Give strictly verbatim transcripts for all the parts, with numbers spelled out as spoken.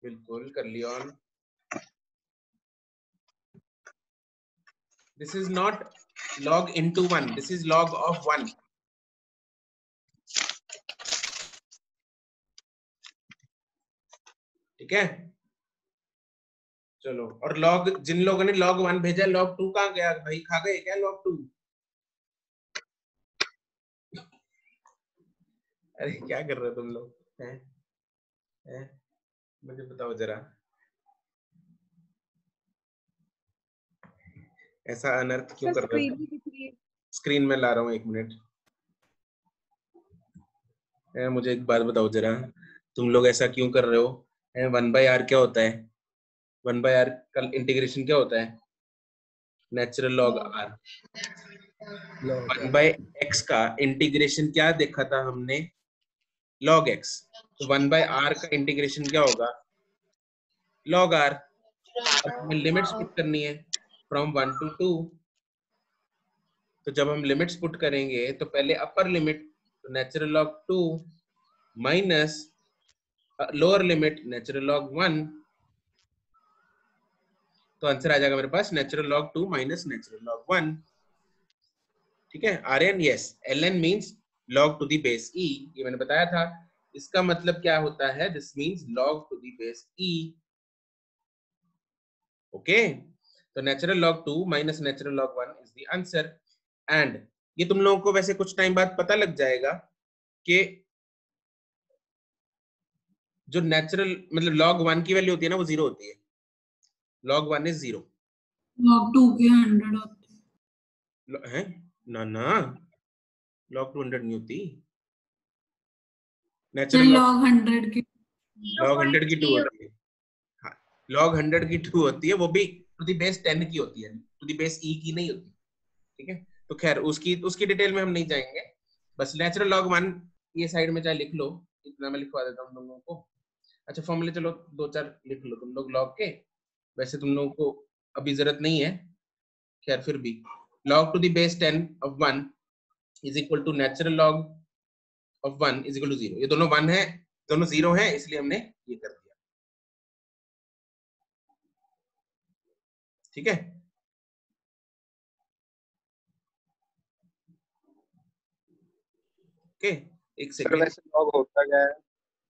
बिल्कुल कर लिया on. This is not log into one, this is log of one. ठीक है, चलो। और log, जिन लोगों ने log वन भेजा, log टू कहाँ गया भाई? खा गए क्या log टू? अरे क्या कर रहे हो तुम लोग? हैं हैं मुझे बताओ जरा, ऐसा अनर्थ क्यों कर रहे हो? स्क्रीन में ला रहा हूँ, एक मिनट। मुझे एक बात बताओ जरा, तुम लोग ऐसा क्यों कर रहे हो? वन बाय आर क्या होता है? वन बाय आर का इंटीग्रेशन क्या होता है? Natural log R. One by X का इंटीग्रेशन क्या देखा था हमने? Log X. तो वन बाय आर का इंटीग्रेशन क्या होगा? Log R. अब हमें लिमिट्स पुट करनी है फ्रॉम वन टू टू। तो जब हम लिमिट्स पुट करेंगे तो पहले अपर लिमिट तो natural log two minus lower limit natural log one. तो आंसर आ जाएगा मेरे पास natural log two minus natural log one. ठीक है, R N yes. L N means log to the base E, ये मैंने बताया था। इसका मतलब क्या होता है? This means log to the base E. Okay, तो natural log two minus natural log one is the answer. And ये तुम लोगों को वैसे कुछ टाइम बाद पता लग जाएगा कि जो नेचुरल मतलब लॉग वन की वैल्यू होती है ना, वो जीरो होती है। Log one is zero. Log two के हंड्रेड होते हैं? ना ना, लॉग टू हंड्रेड नहीं होती। नेचुरल लॉग हंड्रेड की लॉग हंड्रेड की टू होती है। हाँ, लॉग हंड्रेड की टू होती है, वो भी टू दी बेस टेन की होती है, टू दी बेस ई की नहीं होती। ठीक है, तो खैर उसकी उसकी डिटेल में हम नहीं जाएंगे। बस नेचुरल लॉग वन ये साइड में चाहे लिख लो, इतना मैं लिखवा देता हूँ तुम लोगों को। अच्छा, फॉर्मूले चलो दो चार लिख लो तुम लोग लॉग के, वैसे तुम लोगों को अभी जरूरत नहीं है, खैर फिर भी। Log to the base ten of one is equal to natural log of one is equal to zero. ये दोनों वन है, दोनों जीरो है, इसलिए हमने ये कर दिया। ठीक है, ओके एक सेकंड। वैसे लॉग होता क्या है?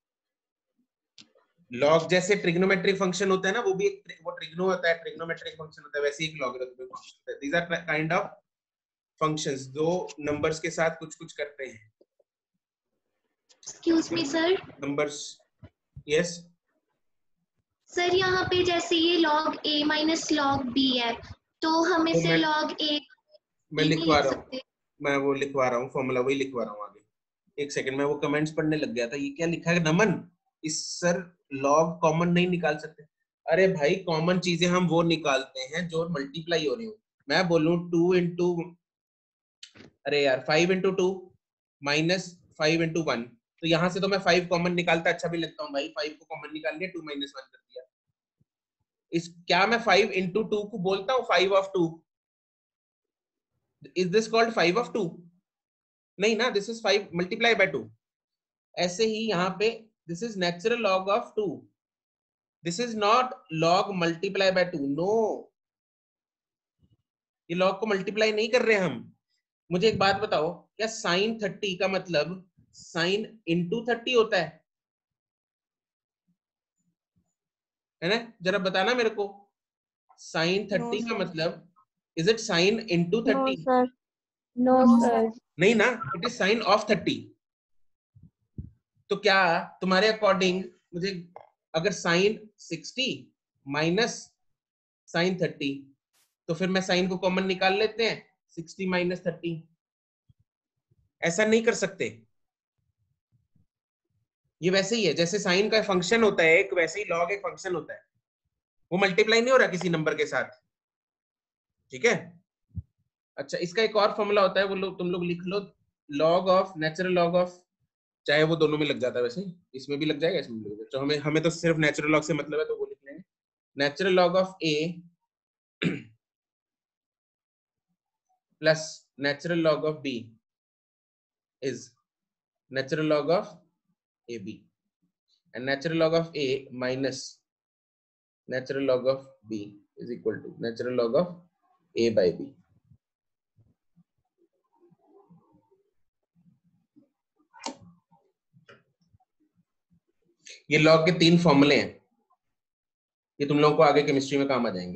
लॉग जैसे ट्रिग्नोमेट्रिक फंक्शन होता है ना, वो भी एक वो ट्रिग्नो होता है, ट्रिग्नोमेट्रिक फंक्शन होता है, वैसे एक लॉगरिथमिक फंक्शन होता है। These are kind of functions जो नंबर्स के साथ कुछ कुछ करते हैं। Excuse me sir. Numbers, yes sir यहाँ पे जैसे ये log a minus log b है, तो हम तो इसे मैं, log a मैं नहीं लिखवा लिख रहा हूँ, सकते? मैं वो लिखवा रहा हूँ, फॉर्मूला वही लिखवा रहा हूँ आगे। एक सेकंड, मैं वो कमेंट्स पढ़ने लग गया था। ये क्या लिखा है नमन? इस सर लॉग कॉमन नहीं निकाल सकते। अरे भाई, कॉमन चीजें हम वो निकालते हैं जो मल्टीप्लाई हो रही हो। मैं बोलूं टू इंटू, अरे यार five into two minus five into one, तो यहाँ से तो मैं फाइव कॉमन निकालता अच्छा भी लगता हूँ भाई। फाइव को कॉमन निकाल लिया, टू माइनस वन कर दिया। इस क्या मैं फाइव इंटू टू को बोलता हूँ five of two? Is this called five of two? नहीं ना, this is five multiply by two. ऐसे ही यहाँ पे this is natural log of two, this is not log multiply by two. No, ये लॉग को मल्टीप्लाई नहीं कर रहे हम। मुझे एक बात बताओ, क्या साइन थर्टी का मतलब साइन इंटू थर्टी होता है? है ना, जरा बताना मेरे को। साइन थर्टी का मतलब is it sine into thirty? No sir. नहीं ना, it is sine of thirty. तो क्या तुम्हारे अकॉर्डिंग मुझे अगर sine sixty minus sine thirty, तो फिर मैं साइन को कॉमन निकाल लेते हैं, सिक्सटी माइनस थर्टी। ऐसा नहीं कर सकते। ये वैसे ही है जैसे साइन का फंक्शन होता है एक, वैसे ही लॉग एक फंक्शन होता है, वो मल्टीप्लाई नहीं हो रहा किसी नंबर के साथ। ठीक है, अच्छा इसका एक और फॉर्मूला होता है, वो लोग तुम लोग लिख लो, log of natural log of, चाहे वो दोनों में लग जाता है, वैसे इसमें भी लग जाएगा, इसमें भी लग जाएगा। तो हमें हमें तो सिर्फ नेचुरल लॉग से मतलब है, तो वो लिख लेंगे। Natural log of A plus natural log of B is natural log of A B, and natural log of A minus natural log of b is equal to natural log of a by b. ये log के तीन फॉर्मूले हैं, ये तुम लोगों को आगे केमिस्ट्री में काम आ जाएंगे,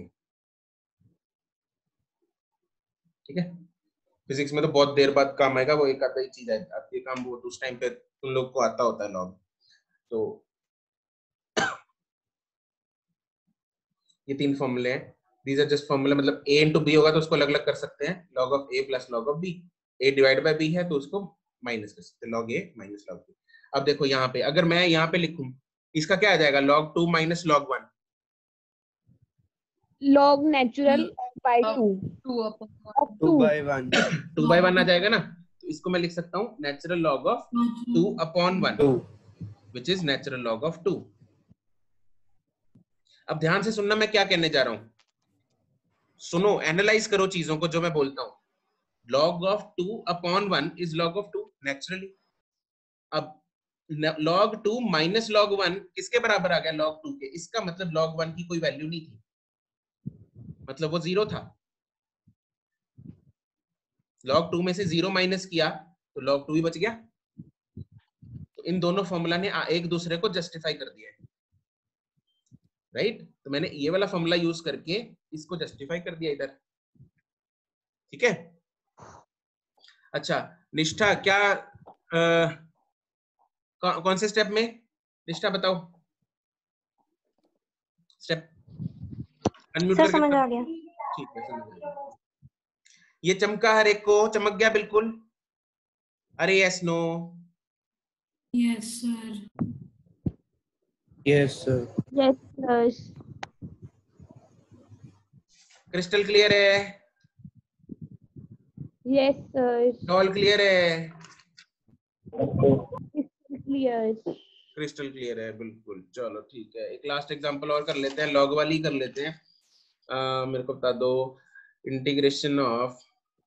ठीक है। फिजिक्स में तो बहुत देर बाद काम आएगा, वो एक आधा ही चीज है आपके काम, वो उस टाइम पे तुम लोग को आता होता है लॉग। तो ये तीन फॉर्मूले हैं, दीज आर जस्ट फॉर्मूला, मतलब a इंटू बी होगा तो उसको अलग अलग कर सकते हैं, log of a plus log of b, a divide by b है तो उसको माइनस कर सकते हैं, log a minus log b। अब देखो यहाँ पे अगर मैं यहाँ पे लिखूं, इसका क्या आ जाएगा, log two minus log one, log natural by two two upon of two two by one two by one आ जाएगा ना, तो इसको मैं लिख सकता हूँ natural log of two upon one, two. Which is natural log of two. अब ध्यान से सुनना मैं क्या कहने जा रहा हूं, सुनो, एनालाइज करो चीजों को जो मैं बोलता हूं। log of two upon one is log of two naturally. अब log two minus log one किसके बराबर आ गया, log टू के, इसका मतलब log वन की कोई वैल्यू नहीं थी, मतलब वो जीरो था। log टू में से जीरो माइनस किया तो log टू ही बच गया। तो इन दोनों फॉर्मूला ने एक दूसरे को जस्टिफाई कर दिया है, राइट right? तो मैंने ये वाला फॉर्मूला यूज करके इसको जस्टिफाई कर दिया इधर, ठीक है। अच्छा निष्ठा, क्या आ, कौ, कौन से स्टेप में, निष्ठा बताओ स्टेप, अनम्यूट सर करके समझ बताओ। आ गया। ठीक है, समझ आ गया। ये चमका हर एक को, चमक गया बिल्कुल, अरे yes no, yes sir, yes sir, yes yes crystal clear है, yes sir ऑल क्लियर है, crystal clear क्रिस्टल क्लियर है बिल्कुल। चलो ठीक है, एक लास्ट एग्जांपल और कर लेते हैं, लॉग वाली कर लेते हैं। आ, मेरे को बता दो इंटीग्रेशन ऑफ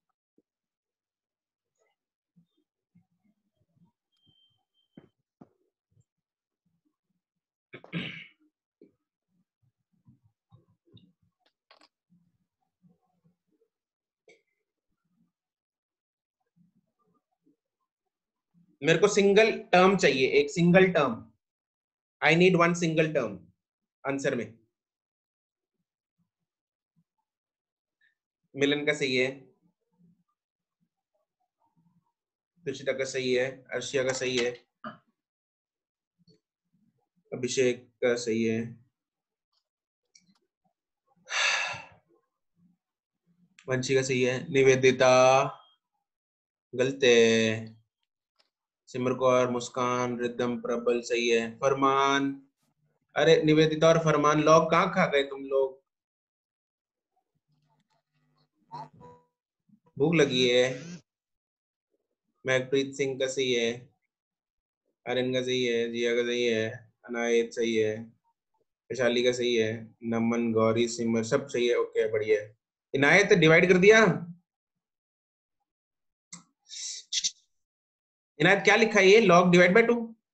मेरे को सिंगल टर्म चाहिए, एक single term, I need one single term answer में। मिलन का सही है, तुषिता का सही है, अर्शिया का सही है, अभिषेक का सही है, वंशी का सही है, निवेदिता गलत है, सिमर कौर, मुस्कान, रिदम, प्रबल सही है, फरमान, अरे निवेदिता और फरमान लॉग कहाँ खा गए तुम लोग, भूख लगी है। महकप्रीत सिंह का सही है, आर्यन का सही है, जिया का सही है, अनायत सही है, वैशाली का सही है, नमन, गौरी, सिमर सब सही है, ओके बढ़िया। इनायत डिवाइड कर दिया, इनायत क्या लिखा है ये, लॉग डिवाइड बाय टू,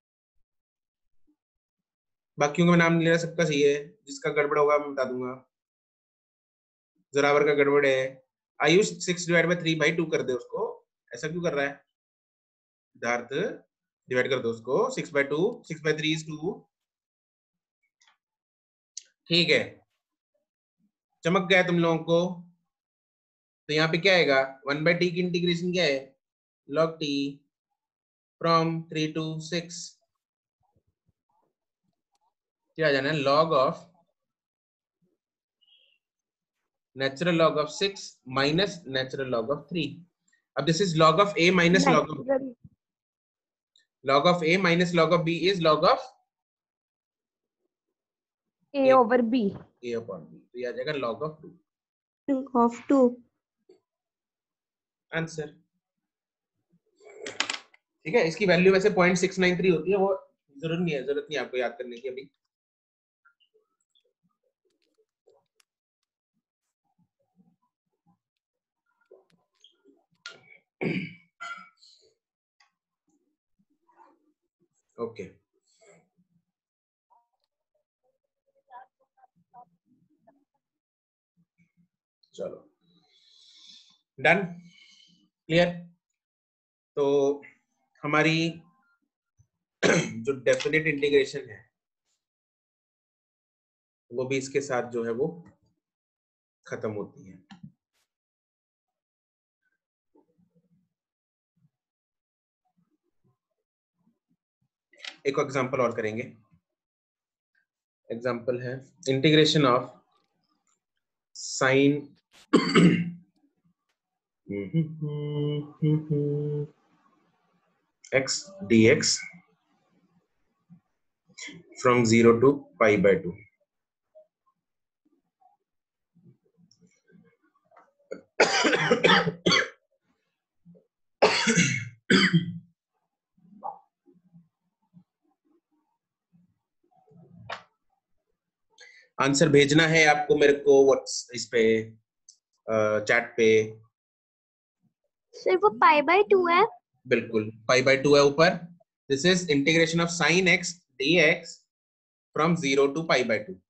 बाकियों का मैं नाम नहीं ले रहा, सबका सही है, जिसका गड़बड़ होगा मैं बता दूंगा। जोरावर का गड़बड़ है, Ayush six divide by three by two कर दे उसको, ऐसा क्यों कर रहा है, सिद्धार्थ डिवाइड कर दो उसको, six by two, six by three is two, ठीक है, चमक गया तुम लोगों को। तो यहाँ पे क्या आएगा, वन बाई टी की इंटीग्रेशन क्या है, log t from three to six, क्या आ जाना है, log of natural log of six minus natural log of three. अब this is log of a minus log of natural log of a minus log of b is log of a A. over b a upon b, तो ये आ जाएगा log of two, of two. Answer ठीक है। इसकी value वैसे point six nine three होती है, वो जरूरत नहीं है, जरूरत नहीं है आपको याद करने की अभी। Okay okay. चलो डन, क्लियर। तो हमारी जो डेफिनेट इंटीग्रेशन है वो भी इसके साथ जो है वो खत्म होती है। एक एग्जांपल और करेंगे। एग्जांपल है integration of sine x dx from zero to pi by two. Answer भेजना है आपको मेरे को व्हाट्स इस पे चैट पे। सर वो पाई बाय टू है। बिल्कुल पाई बाय टू है ऊपर। This is integration of sine x dx from zero to pi by two.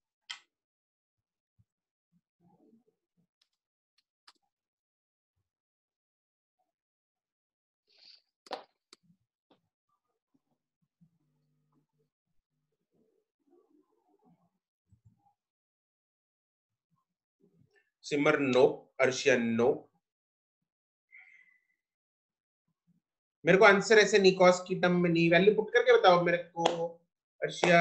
Simar no, Arshia no. मेरे को आंसर ऐसे नहीं कॉस की टर्म में नहीं, वैल्यू पुट करके बताओ मेरे को अर्शिया।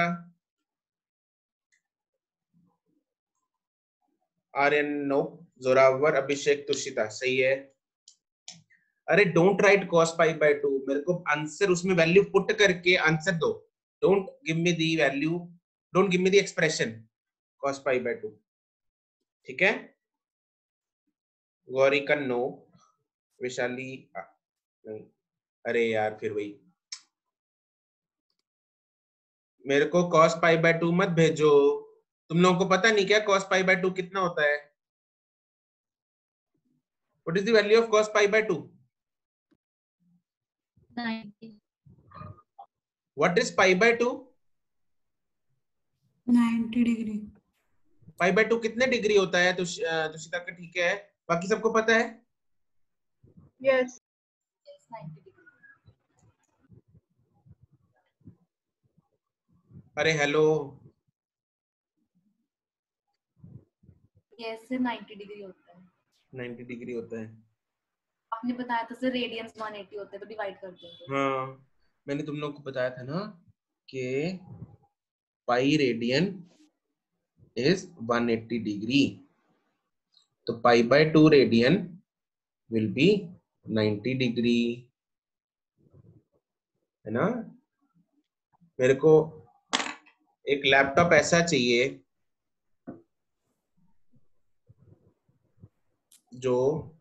आर्यन नो, जोरावर, अभिषेक, तुषिता सही है। अरे don't write cos pi by two, मेरे को आंसर उसमें वैल्यू पुट करके आंसर दो। Don't give me the value, don't give me the expression cos pi by two. ठीक है, गौरी का नो, विशाली आ, नहीं। अरे यार फिर वही, मेरे को cos पाई बाय टू मत भेजो। तुम लोगों को पता नहीं क्या cos पाई बाय टू कितना होता है? What is the value of cos pi by two? ninety. What is pi by two? ninety degree. Pi by two कितने डिग्री होता है? तुष तुषिता का ठीक है, बाकी सबको पता है? Yes. Yes, ninety degree. अरे hello, Yes, sir, ninety degree होता है। नाइंटी डिग्री होता है। आपने बताया था सर रेडियंस one eighty होते हैं, तो डिवाइड कर देंगे। हाँ मैंने तुम लोग को बताया था ना कि pi radian is one eighty degree, तो pi by two radian will be ninety degree, है ना। मेरे को एक लैपटॉप ऐसा चाहिए जो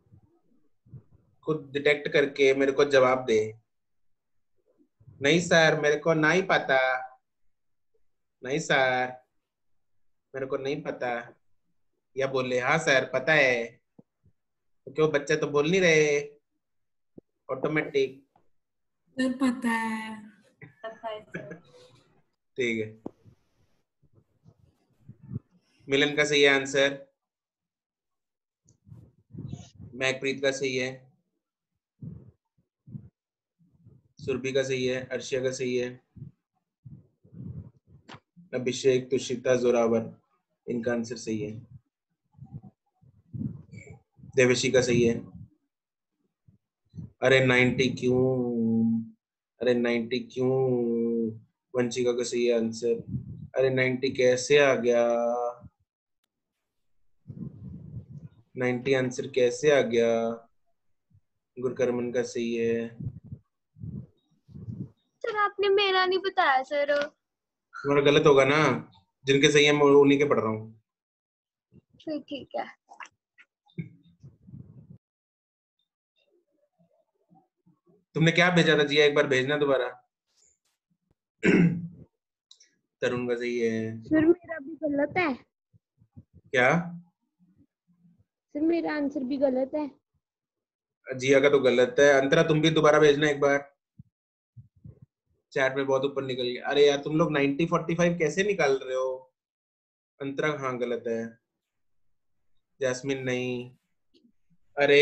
खुद डिटेक्ट करके मेरे को जवाब दे। नहीं सर मेरे को नहीं पता, नहीं सर मेरे को नहीं पता, या बोले हाँ सर पता है, तो क्यों बच्चे तो बोल नहीं रहे ऑटोमेटिक। सर पता है, पता है सर। ठीक है, मिलन का सही है आंसर, महकप्रीत का सही है, सुरभि का सही है, अर्शिया का सही है, अभिषेक, तुषिता, जोरावर, इनका आंसर सही है, देवशी का सही है। अरे नाइंटी क्यों, अरे नाइंटी क्यों, वंशिका का सही है आंसर। अरे नाइंटी कैसे आ गया, नाइंटी आंसर कैसे आ गया? गुरकर्मन का सही है। सर आपने मेरा नहीं बताया सर। तुम्हारा गलत होगा ना, जिनके सही है मैं उन्हीं के पढ़ रहा हूँ। फिर ठीक है। तुमने क्या भेजा था जिया, एक बार भेजना दोबारा। तरुण का सही है। सर मेरा भी गलत है। क्या? सर मेरा आंसर भी गलत है। जिया का तो गलत है। अंतरा तुम भी दोबारा भेजना एक बार, चैट में बहुत ऊपर निकल गया। अरे यार तुम लोग नाइंटी फोर्टी फाइव कैसे निकाल रहे हो? अंतरा हाँ गलत है। जैस्मिन नहीं, अरे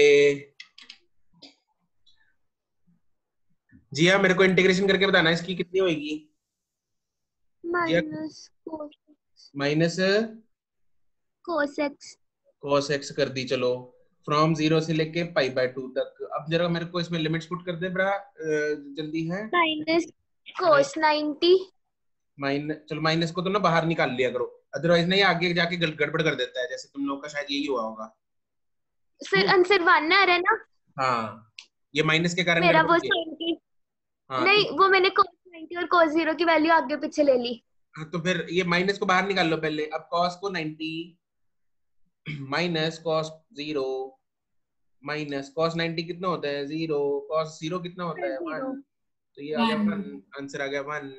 जिया मेरे को इंटीग्रेशन करके बताना इसकी कितनी होगी। Jiya minus minus cos x. cos x कर दी, चलो फ्रॉम जीरो से लेके पाई बाय टू तक। अब जरा मेरे को इसमें लिमिट्स पुट कर दे बड़ा अ, जल्दी है। Minus cos ninety. माइनस, चलो माइनस को तो ना बाहर निकाल लिया करो, अदरवाइज नहीं आगे जाके गड़- गड़बड़ कर देता है, जैसे तुम लोग का शायद यही हुआ होगा। सर आंसर वन आ रहा है ना? हाँ, ये माइनस के कारण मेरा गड़बड़ वो हुई है। नाइन्टी हाँ नहीं, तो, वो मैंने कोस नाइन्टी और कोस जीरो की वैल्यू आगे पीछे ले ली। हाँ तो फिर ये माइनस को बाहर निकाल लो पहले। अब cos को ninety minus cos zero minus cos ninety कितना होता है जीरो, cos जीरो कितना होता है वन, जीरो। तो ये आ गया वन, आंसर आ गया वन।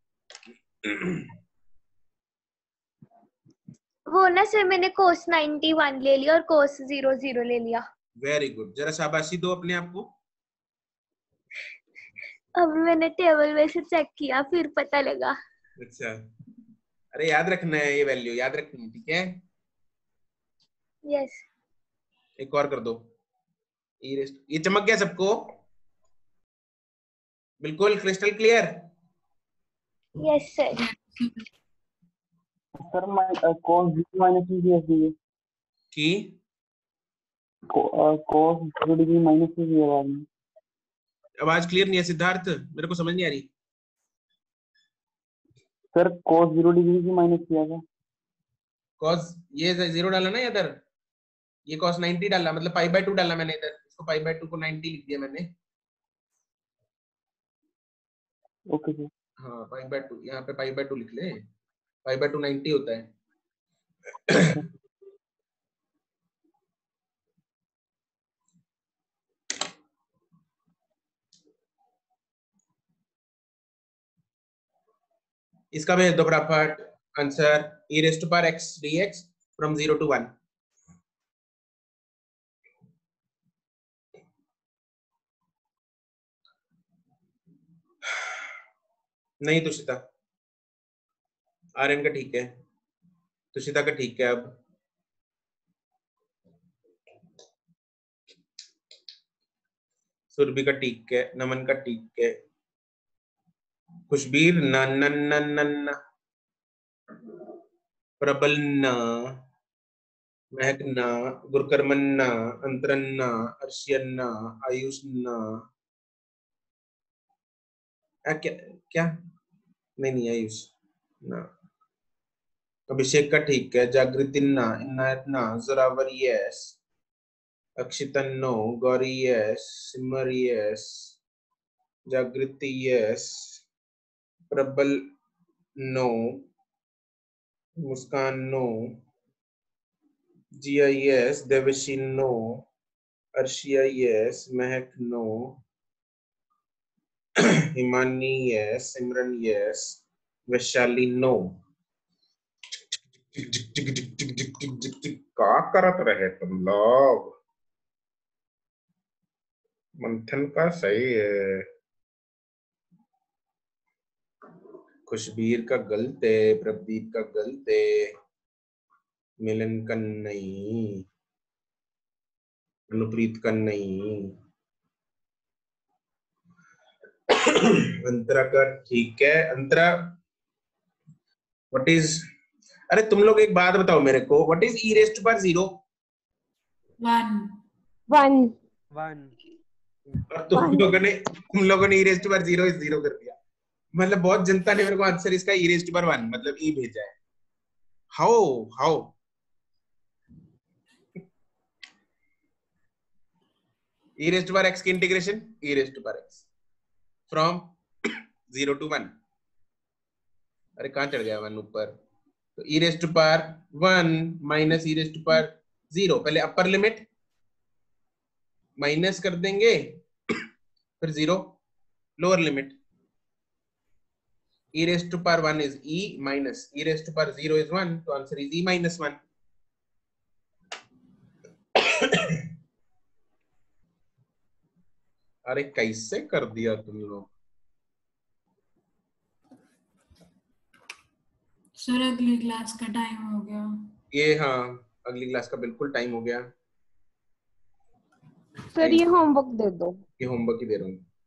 वो ना सर मैंने कोस नाइन्टी वन ले लिया और कोस जीरो जीरो ले लिया। वेरी गुड, जरा शाबाशी दो अपने आप को। अब मैंने टेबल में से चेक किया फिर पता लगा। अच्छा, अरे याद रखना है, ये वैल्यू याद रखनी है, ठीक है। यस। एक और कर दो। ये चमक गया सबको, बिल्कुल crystal clear. Yes sir. Sir मैं कॉस जीरो माइनस में किया है की कॉस जीरो डिग्री माइनस में किया बाद में। आवाज क्लियर नहीं है सिद्धार्थ, मेरे को समझ नहीं आ रही। सर कॉस जीरो डिग्री की माइनस किया था। cos ये जीरो डाला ना इधर, ये cos नाइन्टी डाला, मतलब पाई बाय टू डाला मैंने इधर, इसको पाई बाय टू को नाइन्टी लिख दिया मैंने। Okay sir. हाँ पाई बाय टू, यहाँ पे पाई बाय टू लिख ले, पाई बाय टू नाइन्टी होता है। इसका भेज दो फटाफट answer, e raised to power x dx from zero to one। नहीं तुषिता, आर्यन का ठीक है, तुषिता का ठीक है। अब सुरभि का ठीक है, नमन का ठीक है, खुशबीर न न न न न, प्रबल न, महक न, गुरकर्मन न, अंतरन न, अर्शियन न, आयुष न, आ, क्या क्या नहीं नहीं आयुष ना, अभिषेक का ठीक है, जागृति ना, इनायत ना, Zorawar yes, Akshitan no, Gauri yes, Simar yes, Jagriti yes, Prabal no, Muskan no, Jiya yes, Devshi no, Arshia yes, Mehak no, Himani yes, Simran yes, Vaishali no. का करत रहे तुम लोग, मंथन का सही है, खुशबीर का गलत है, प्रदीप का गलत है, मिलन का नहीं, अनुप्रीत का नहीं, अंतरा का ठीक है। अंतरा व्हाट इज, अरे तुम लोग एक बात बताओ मेरे को, व्हाट इज ई रेस्ट पर जीरो? One one. वन। और तुम One. लोगों ने तुम लोगों ने ई रेस्ट पर जीरो इज जीरो कर दिया, मतलब बहुत जनता ने मेरे को आंसर इसका ई रेस्ट पर वन मतलब ई भेजा है। How how e raised to power x की integration e raised to power x from zero to one, अरे कहां चढ़ गया वन ऊपर, तो e raised to power one minus e raised to power zero, पहले अपर लिमिट माइनस कर देंगे फिर zero lower limit, e raised to power one is e minus e raised to power zero is one, तो answer is e minus one. अरे कैसे कर दिया तुम लोग। सर अगली क्लास का टाइम हो गया। ये हाँ अगली क्लास का बिल्कुल टाइम हो गया। सर ये होमवर्क दे दो। ये होमवर्क ही दे रहा हूँ।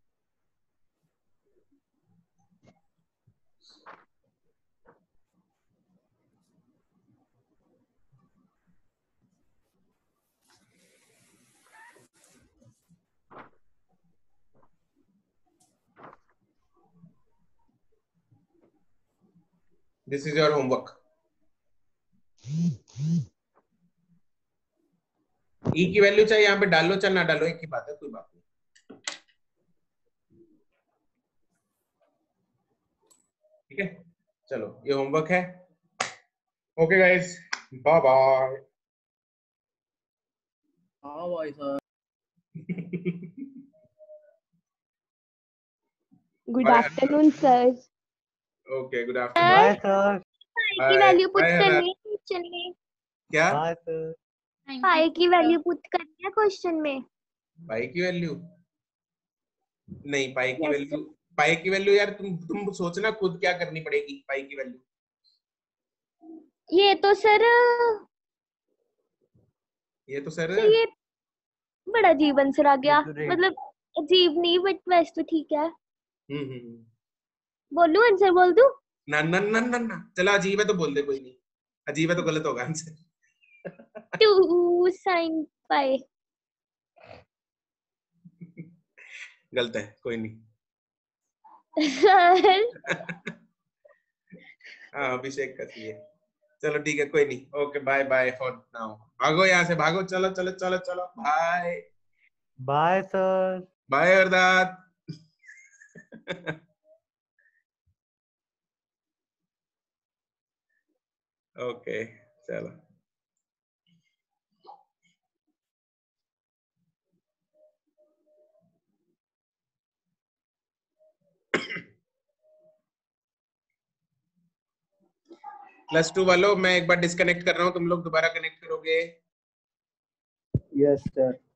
This is your homework. E की वैल्यू चाहे यहाँ पे डालो चाहे ना डालो, एक ही बात है, कोई बात नहीं। ठीक है, चलो ये होमवर्क है। Okay guys, bye bye. हाँ भाई sir. Good afternoon sir. Okay, good afternoon. Bye sir. Pi की वैल्यू पुट करनी है क्वेश्चन में। क्या? Bye sir. पाई की वैल्यू पुट करनी है क्वेश्चन में। पाई की वैल्यू नहीं, पाई की Yes, वैल्यू पाई की वैल्यू यार तुम तुम सोचना खुद क्या करनी पड़ेगी पाई की वैल्यू। ये तो सर ये तो सर सर ये बड़ा अजीब आंसर आ गया। ये तो रे- मतलब अजीब नहीं बट वैसे तो ठीक है। हम्म हम्म बोलूं आंसर बोल दूं? ना ना ना ना ना, चलो अजीब है तो बोल दे, कोई नहीं। अजीब है तो गलत होगा आंसर। To sine pi. गलत है, कोई नहीं। सर हाँ, अभिषेक का सही है। चलो ठीक है, कोई नहीं। Okay, bye bye for now. भागो यहाँ से, भागो, चलो चलो चलो चलो, bye bye sir. Bye Ardaat. Okay, चलो। प्लस टू वालों, मैं एक बार डिस्कनेक्ट कर रहा हूँ, तुम लोग दोबारा कनेक्ट करोगे? Yes sir.